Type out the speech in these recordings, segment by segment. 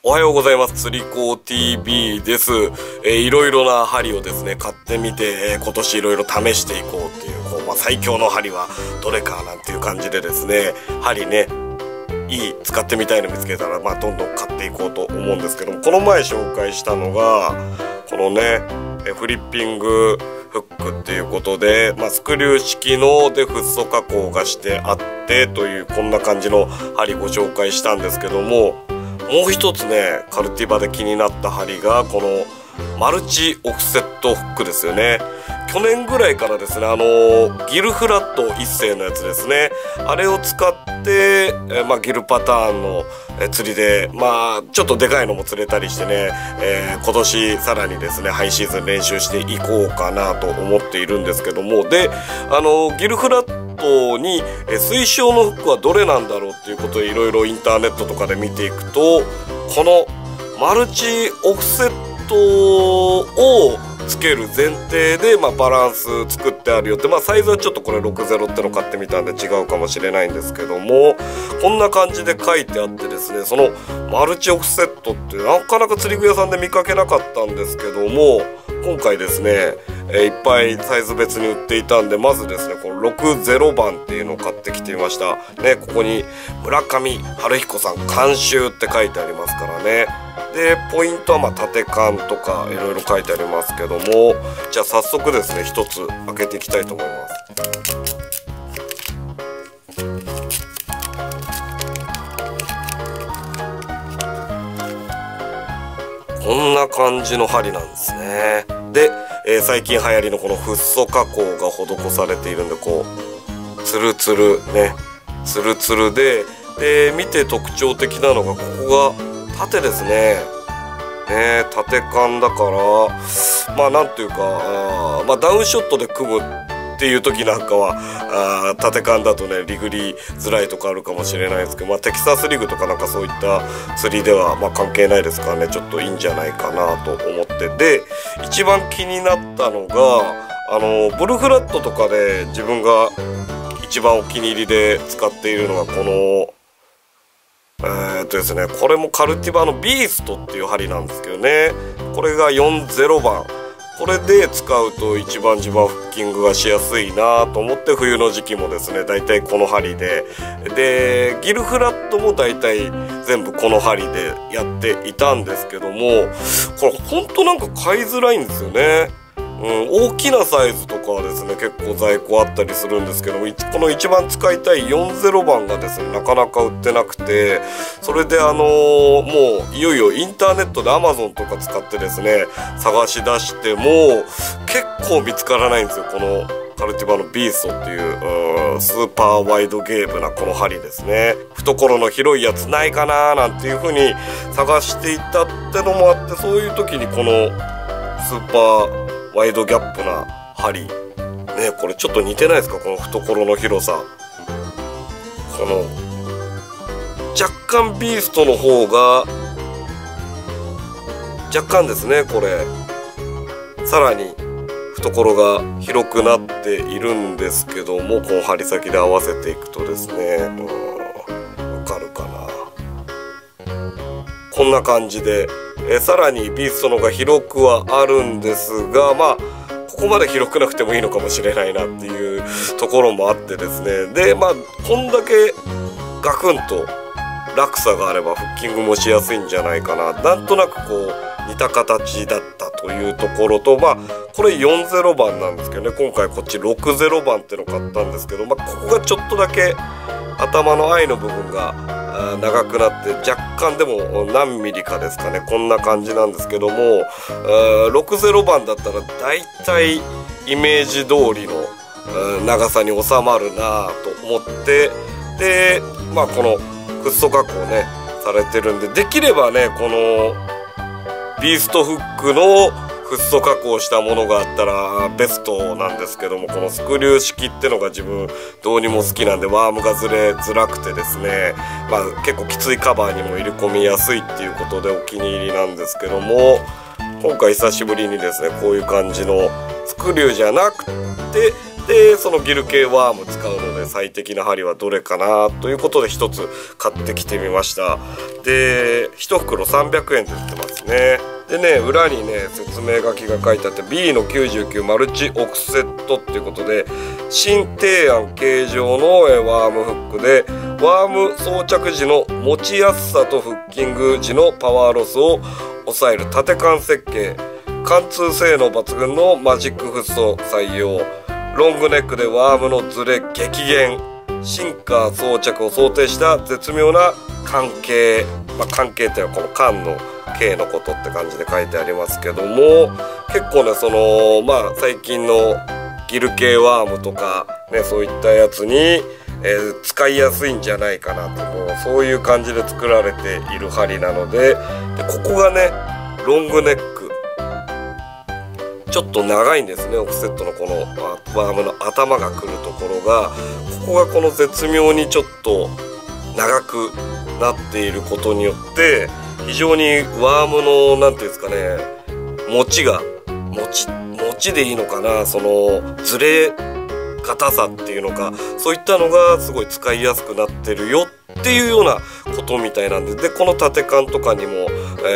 おはようございます。釣り子 TV です。いろいろな針をですね、買ってみて、今年いろいろ試していこうっていう、最強の針はどれかなんていう感じでですね、針ね、使ってみたいの見つけたら、どんどん買っていこうと思うんですけども、この前紹介したのが、このね、フリッピングフックっていうことで、スクリュー式のでフッ素加工がしてあってという、こんな感じの針ご紹介したんですけども、もう一つね、カルティバで気になった針がこのマルチオフセットフックですよね。去年ぐらいからですね、ギルフラット一世のやつですね、あれを使ってギルパターンの釣りでちょっとでかいのも釣れたりしてね、今年さらにですねハイシーズン練習していこうかなと思っているんですけども、でギルフラットに推奨のフックはどれなんだろうっていうことでいろいろインターネットとかで見ていくと、このマルチオフセットをつける前提で、バランス作ってあるよって、サイズはちょっとこれ60っての買ってみたんで違うかもしれないんですけども、こんな感じで書いてあってですね、そのマルチオフセットってなかなか釣り具屋さんで見かけなかったんですけども、今回ですね、いっぱいサイズ別に売っていたんで、まずですねこの60番っていうのを買ってきてみましたね。ここに村上春彦さん監修って書いてありますからね。でポイントは縦缶とかいろいろ書いてありますけども、じゃあ早速ですね一つ開けていきたいと思います。こんな感じの針なんですね。で、最近流行りのこのフッ素加工が施されているんで、こうツルツルね、ツルツルで見て特徴的なのがここが縦ですね。縦缶だからなんていうかダウンショットで組むっていう時なんかは縦缶だとねリグりづらいとかあるかもしれないですけど、テキサスリグとかなんかそういった釣りでは関係ないですからね、ちょっといいんじゃないかなと思って、で一番気になったのがブルフラットとかで自分が一番お気に入りで使っているのがこのですね、これもカルティバのビーストっていう針なんですけどね、これが40番、これで使うと一番フッキングがしやすいなと思って、冬の時期もですねだいたいこの針でギルフラットもだいたい全部この針でやっていたんですけども、これほんとなんか買いづらいんですよね。大きなサイズとかはですね結構在庫あったりするんですけども、この一番使いたい40番がですねなかなか売ってなくて、それでもういよいよインターネットで Amazon とか使ってですね探し出しても結構見つからないんですよ。このカルティバのビーストっていうスーパーワイドゲームなこの針ですね。懐の広いやつないかななんていう風に探していったってのもあって、そういう時にこのスーパーワイドギャップな針ね、これちょっと似てないですか、この懐の広さ。この若干ビーストの方が若干ですね、これさらに懐が広くなっているんですけども、この針先で合わせていくとですね、わかるかな、こんな感じでさらにビーストの方が広くはあるんですが、ここまで広くなくてもいいのかもしれないなっていうところもあってですね、でこんだけガクンと落差があればフッキングもしやすいんじゃないかな、なんとなくこう似た形だったというところと、これ40番なんですけどね、今回こっち60番っての買ったんですけど、ここがちょっとだけ頭の愛の部分が長くなって若干でも何ミリかですかね、こんな感じなんですけども、60番だったらだいたいイメージ通りの長さに収まるなと思って、でこのフッ素加工ねされてるんで、できればねこのビーストフックのフッ素加工したものがあったらベストなんですけども、このスクリュー式ってのが自分どうにも好きなんで、ワームがずれづらくてですね、結構きついカバーにも入れ込みやすいっていうことでお気に入りなんですけども、今回久しぶりにですねこういう感じのスクリューじゃなくてでそのギル系ワーム使うので最適な針はどれかなということで1つ買ってきてみました。で1袋300円で売ってますね。でね、裏にね説明書きが書いてあって B の99マルチオフセットっていうことで、新提案形状のワームフックでワーム装着時の持ちやすさとフッキング時のパワーロスを抑える縦貫設計、貫通性能抜群のマジックフッ素採用、ロングネックでワームのズレ激減、シンカー装着を想定した絶妙な関係、関係っていうのはこの缶のKのことって感じで書いてありますけども、結構ね最近のギル系ワームとかね、そういったやつに、使いやすいんじゃないかなと、もうそういう感じで作られている針なので、ここがねロングネックちょっと長いんですね。オフセットのこのワームの頭が来るところが、ここがこの絶妙にちょっと長くなっていることによって非常にワームのなんていうんですかね、持ちでいいのかな、そのずれ硬さっていうのか、そういったのがすごい使いやすくなってるよっていうようなことみたいなんで、でこの縦缶とかにも、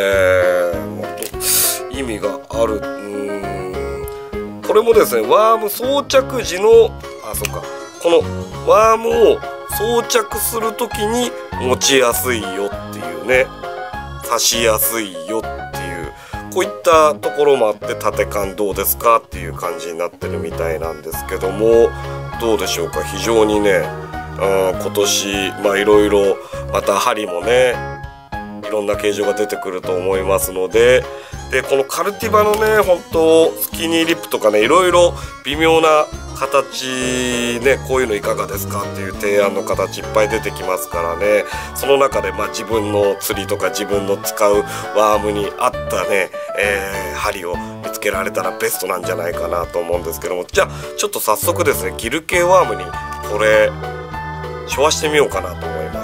意味がある。これもですね、ワーム装着時のこのワームを装着する時に持ちやすいよっていうね、刺しやすいよっていう、こういったところもあって縦缶どうですかっていう感じになってるみたいなんですけども、どうでしょうか。非常にね、今年いろいろまた針もねいろんな形状が出てくると思いますので、このカルティバのね本当スキニーリップとかね、いろいろ微妙な形ね、こういうのいかがですかっていう提案の形いっぱい出てきますからね、その中で自分の釣りとか自分の使うワームに合ったね、針を見つけられたらベストなんじゃないかなと思うんですけども、じゃあちょっと早速ですね、ギル系ワームにこれショワしてみようかなと思います。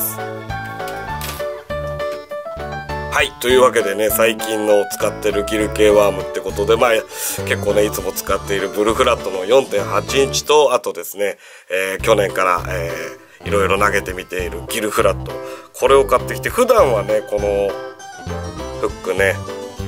はい、というわけでね、最近の使ってるギル系ワームってことで、結構ねいつも使っているブルフラットの 4.8 インチと、あとですね、去年から、いろいろ投げてみているギルフラット、これを買ってきて、普段はねこのフックね、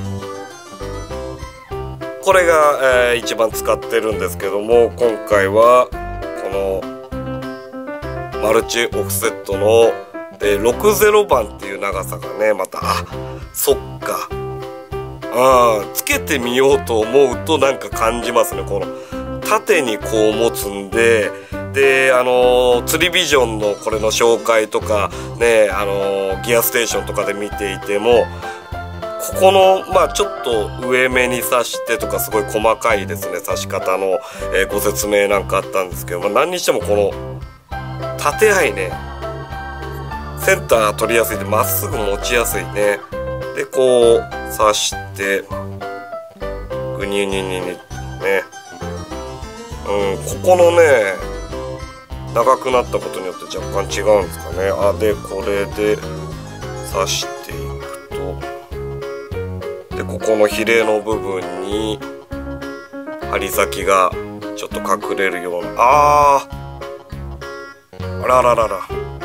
これが、一番使ってるんですけども、今回はこのマルチオフセットので60番っていう長さがね、またそっか、つけてみようと思うとなんか感じますね。この縦にこう持つんで、釣りビジョンのこれの紹介とかね、ギアステーションとかで見ていても、ここのちょっと上目に刺してとか、すごい細かいですね刺し方の、ご説明なんかあったんですけど、何にしてもこの縦合いね、センター取りやすいでまっすぐ持ちやすいね。でこう刺してグニュニュニュニね、ここのね長くなったことによって若干違うんですかね。でこれで刺していくと、でここのヒレの部分に針先がちょっと隠れるような、あらららら、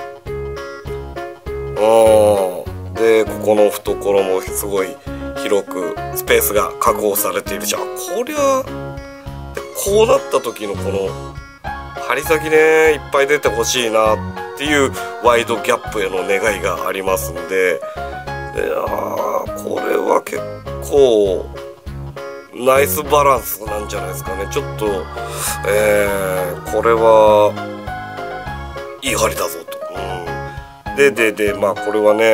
でここの懐もすごい広くスペースが確保されているじゃん。こりゃこうなった時のこの針先ねいっぱい出てほしいなっていうワイドギャップへの願いがありますんで、これは結構ナイスバランスなんじゃないですかね。ちょっと、これはいい針だぞと。でこれはね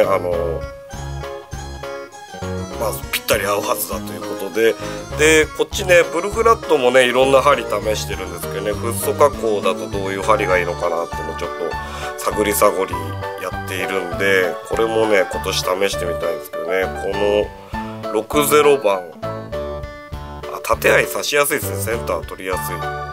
ぴったり合うはずだということで、こっちねブルフラットもねいろんな針試してるんですけどね、フッ素加工だとどういう針がいいのかなっていうのをちょっと探り探りやっているんで、これもね今年試してみたいんですけどね、この60番縦合い刺しやすいですね。センター取りやすい。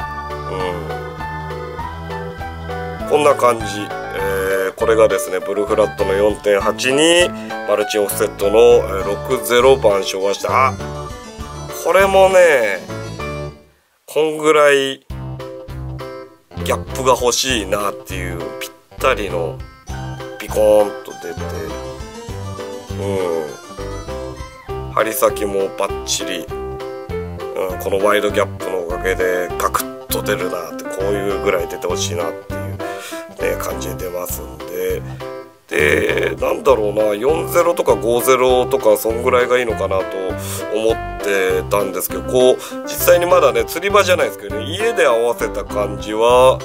こんな感じ。これがですねブルフラットの 4.8 にマルチオフセットの60番昭和した。これもねこんぐらいギャップが欲しいなっていうぴったりのピコーンと出て、針先もバッチリ、このワイドギャップのおかげでガクッと出るなって、こういうぐらい出てほしいなっていう、ね、感じで出ますんで。でなんだろうな、40とか50とかそんぐらいがいいのかなと思ってたんですけど、こう実際にまだね釣り場じゃないですけどね、家で合わせた感じは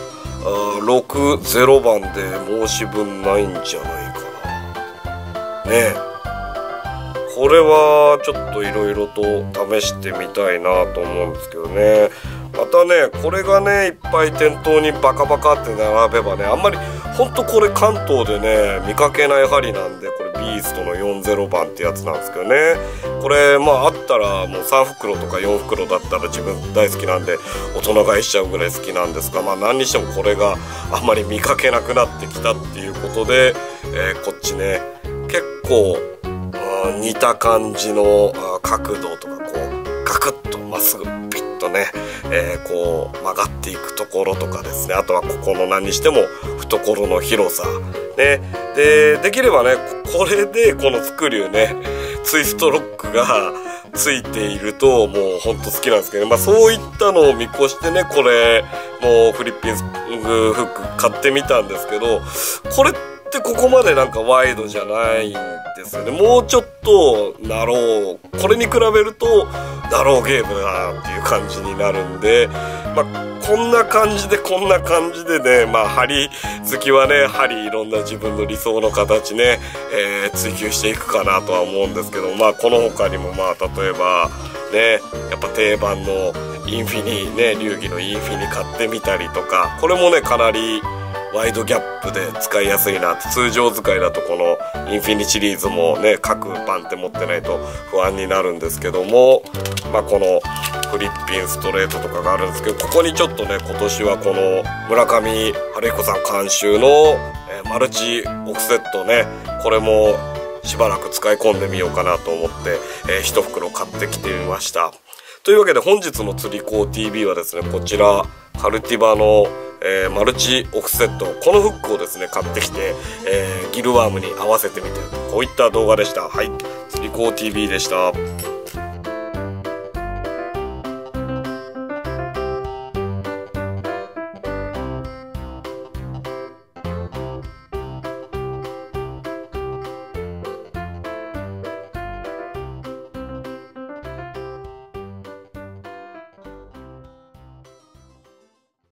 60番で申し分ないんじゃないかなね。これはちょっといろいろと試してみたいなと思うんですけどね。またねこれがねいっぱい店頭にバカバカって並べばね、あんまりほんとこれ関東でね見かけない針なんで、これビーストの40番ってやつなんですけどね、これまああったらもう3袋とか4袋だったら自分大好きなんで大人買いしちゃうぐらい好きなんですが、まあ何にしてもこれがあんまり見かけなくなってきたっていうことで、こっちね結構似た感じの角度とかこうガクッとまっすぐピッとね、こう曲がっていくところとかですね、あとはここの何にしても懐の広さね、できればねこれでこのスクリューねツイストロックがついているともうほんと好きなんですけど、まあそういったのを見越してねこれもうフリッピングフック買ってみたんですけど、これってここまでなんかワイドじゃないんですよね。もうちょっとナロー、これに比べるとナローゲームだなっていう感じになるんで、まあこんな感じでね、まあ針好きはね針いろんな自分の理想の形ね、追求していくかなとは思うんですけど、まあこの他にもまあ例えばねやっぱ定番のインフィニね、流儀のインフィニ買ってみたりとか、これもねかなりワイドギャップで使いやすいなって、通常使いだとこのインフィニシリーズもね各番って持ってないと不安になるんですけども、まあこのフリッピンストレートとかがあるんですけど、ここにちょっとね今年はこの村上春彦さん監修の、マルチオフセットね、これもしばらく使い込んでみようかなと思って、1袋買ってきてみました。というわけで本日の釣り子 TV はですね、こちらカルティバのマルチオフセット、このフックをですね買ってきて、ギルワームに合わせてみて、こういった動画でした。はい、釣り子 TV でした。